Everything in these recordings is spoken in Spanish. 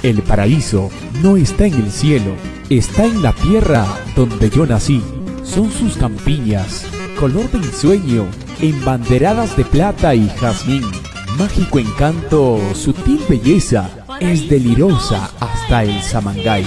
El paraíso no está en el cielo, está en la tierra donde yo nací. Son sus campiñas, color de ensueño, embanderadas de plata y jazmín. Mágico encanto, sutil belleza, es delirosa hasta el Samangay.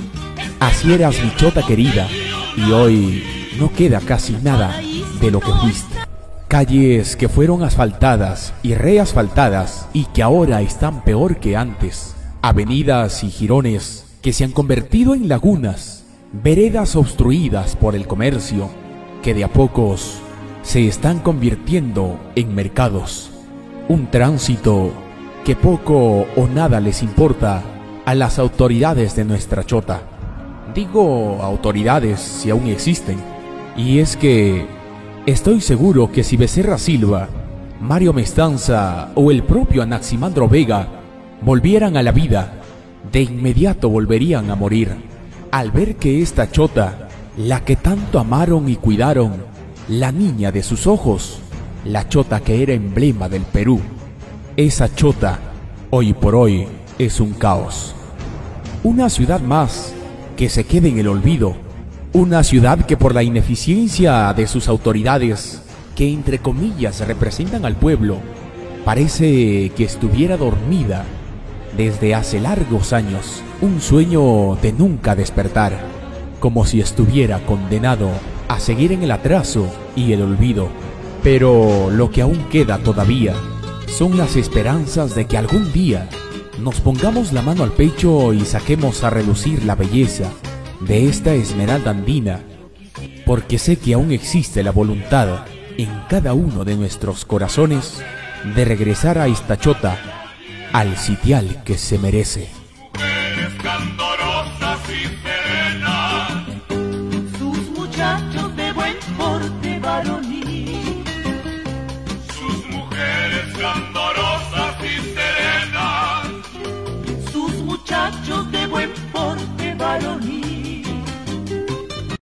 Así eras mi chota querida, y hoy no queda casi nada de lo que fuiste. Calles que fueron asfaltadas y reasfaltadas y que ahora están peor que antes. Avenidas y jirones que se han convertido en lagunas. Veredas obstruidas por el comercio que de a pocos se están convirtiendo en mercados. Un tránsito que poco o nada les importa a las autoridades de nuestra chota. Digo autoridades si aún existen. Y es que estoy seguro que si Becerra Silva, Mario Mestanza o el propio Anaximandro Vega volvieran a la vida, de inmediato volverían a morir al ver que esta chota, la que tanto amaron y cuidaron, la niña de sus ojos, la chota que era emblema del Perú, esa chota hoy por hoy es un caos. Una ciudad más que se quede en el olvido, una ciudad que por la ineficiencia de sus autoridades, que entre comillas representan al pueblo, parece que estuviera dormida desde hace largos años, un sueño de nunca despertar, como si estuviera condenado a seguir en el atraso y el olvido. Pero lo que aún queda todavía son las esperanzas de que algún día nos pongamos la mano al pecho y saquemos a relucir la belleza de esta esmeralda andina, porque sé que aún existe la voluntad en cada uno de nuestros corazones de regresar a esta chota al sitial que se merece. Mujeres candorosas y serenas, sus muchachos de buen porte varonil, sus mujeres candorosas